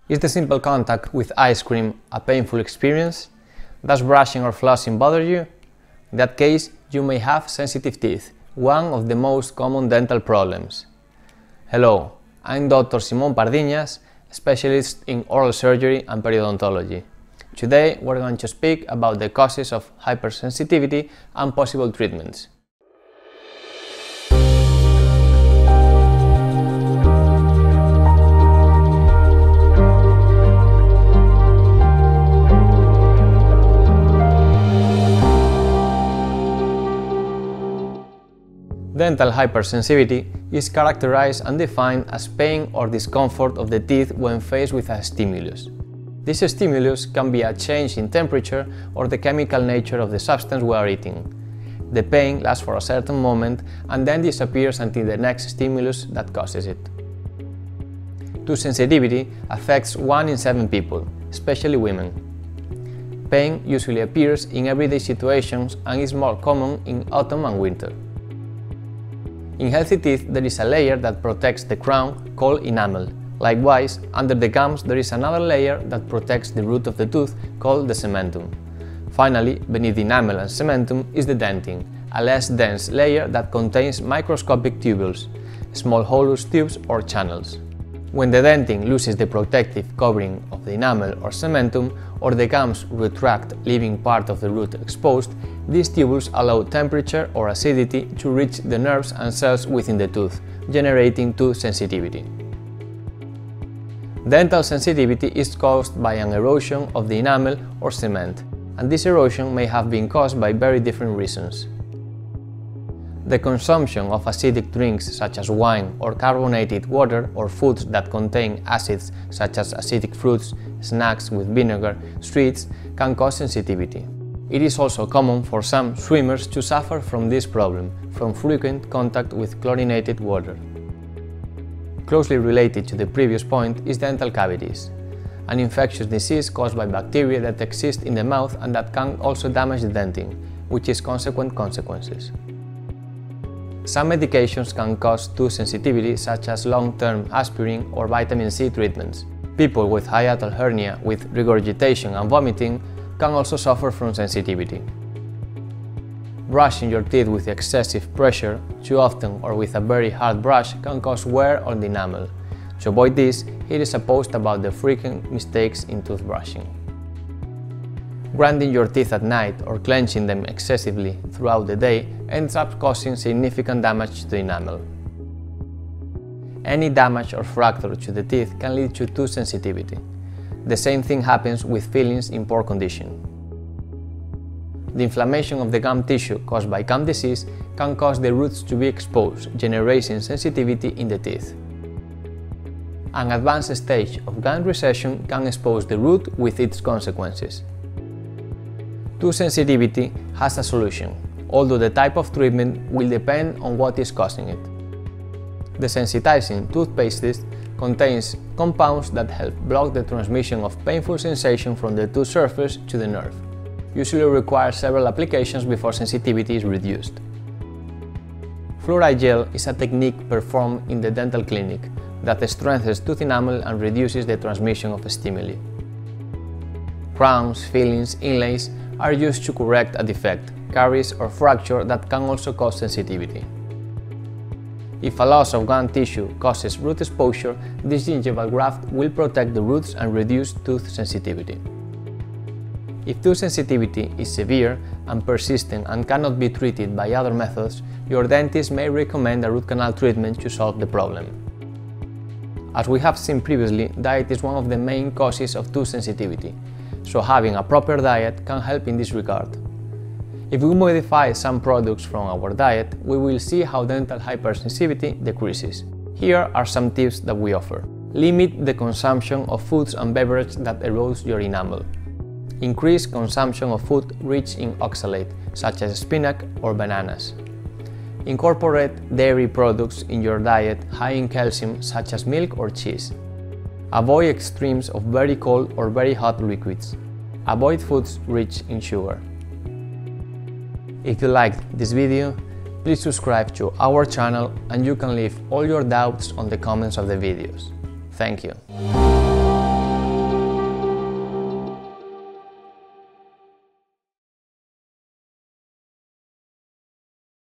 Is the simple contact with ice cream a painful experience? Does brushing or flossing bother you? In that case, you may have sensitive teeth, one of the most common dental problems. Hello, I'm Dr. Cement.And, specialist in oral surgery and periodontology. Today we're going to speak about the causes of hypersensitivity and possible treatments. Dental hypersensitivity is characterized and defined as pain or discomfort of the teeth when faced with a stimulus. This stimulus can be a change in temperature or the chemical nature of the substance we are eating. The pain lasts for a certain moment and then disappears until the next stimulus that causes it. Tooth sensitivity affects 1 in 7 people, especially women. Pain usually appears in everyday situations and is more common in autumn and winter. In healthy teeth, there is a layer that protects the crown, called enamel. Likewise, under the gums there is another layer that protects the root of the tooth, called the cementum. Finally, beneath the enamel and cementum is the dentin, a less dense layer that contains microscopic tubules, small hollow tubes or channels. When the dentin loses the protective covering of the enamel or cementum, or the gums retract, leaving part of the root exposed, these tubules allow temperature or acidity to reach the nerves and cells within the tooth, generating tooth sensitivity. Dental sensitivity is caused by an erosion of the enamel or cement, and this erosion may have been caused by very different reasons. The consumption of acidic drinks such as wine or carbonated water or foods that contain acids such as acidic fruits, snacks with vinegar, sweets can cause sensitivity. It is also common for some swimmers to suffer from this problem from frequent contact with chlorinated water. Closely related to the previous point is dental cavities, an infectious disease caused by bacteria that exist in the mouth and that can also damage the dentin, which is consequences. Some medications can cause tooth sensitivity, such as long-term aspirin or vitamin C treatments. People with hiatal hernia with regurgitation and vomiting can also suffer from sensitivity. Brushing your teeth with excessive pressure, too often or with a very hard brush, can cause wear on the enamel. To avoid this, here is a post about the frequent mistakes in tooth brushing. Grinding your teeth at night or clenching them excessively throughout the day ends up causing significant damage to the enamel. Any damage or fracture to the teeth can lead to tooth sensitivity. The same thing happens with fillings in poor condition. The inflammation of the gum tissue caused by gum disease can cause the roots to be exposed, generating sensitivity in the teeth. An advanced stage of gum recession can expose the root with its consequences. Tooth sensitivity has a solution, although the type of treatment will depend on what is causing it. Desensitizing toothpaste contains compounds that help block the transmission of painful sensation from the tooth surface to the nerve. Usually requires several applications before sensitivity is reduced. Fluoride gel is a technique performed in the dental clinic that strengthens tooth enamel and reduces the transmission of stimuli. Crowns, fillings, inlays are used to correct a defect, caries or fracture that can also cause sensitivity. If a loss of gum tissue causes root exposure, this gingival graft will protect the roots and reduce tooth sensitivity. If tooth sensitivity is severe and persistent and cannot be treated by other methods, your dentist may recommend a root canal treatment to solve the problem. As we have seen previously, diet is one of the main causes of tooth sensitivity, so having a proper diet can help in this regard. If we modify some products from our diet, we will see how dental hypersensitivity decreases. Here are some tips that we offer. Limit the consumption of foods and beverages that erode your enamel. Increase consumption of food rich in oxalate, such as spinach or bananas. Incorporate dairy products in your diet high in calcium, such as milk or cheese. Avoid extremes of very cold or very hot liquids. Avoid foods rich in sugar. If you liked this video, please subscribe to our channel and you can leave all your doubts on the comments of the videos. Thank you.